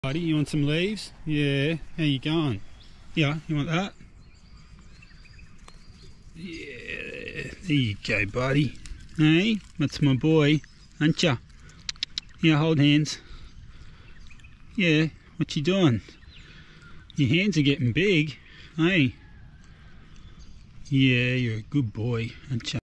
Buddy, you want some leaves? Yeah, how you going? Yeah, you want that? Yeah, there you go, buddy. Hey, that's my boy, aren't ya? Yeah, hold hands. Yeah, what you doing? Your hands are getting big, hey? Yeah, you're a good boy, aren't ya?